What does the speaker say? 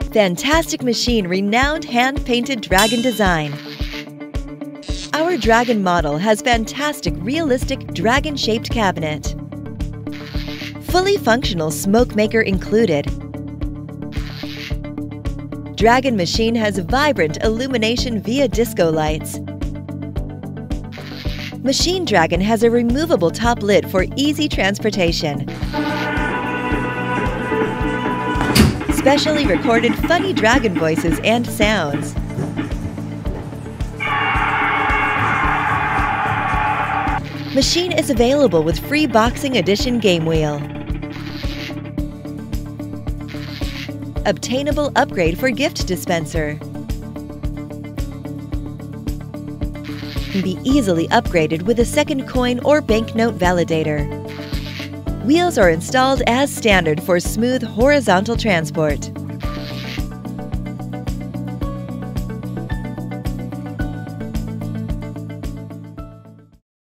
Fantastic machine, renowned hand-painted dragon design. Our dragon model has fantastic, realistic dragon-shaped cabinet. Fully functional smoke maker included. Dragon machine has vibrant illumination via disco lights. Machine Dragon has a removable top lid for easy transportation. Specially recorded funny dragon voices and sounds. Machine is available with free Boxing Edition game wheel. Obtainable upgrade for gift dispenser. Can be easily upgraded with a second coin or banknote validator. Wheels are installed as standard for smooth horizontal transport.